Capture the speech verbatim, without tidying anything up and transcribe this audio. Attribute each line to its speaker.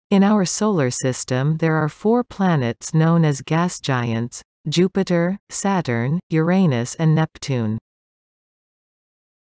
Speaker 1: In our solar system there are four planets known as gas giants: Jupiter, Saturn, Uranus and Neptune.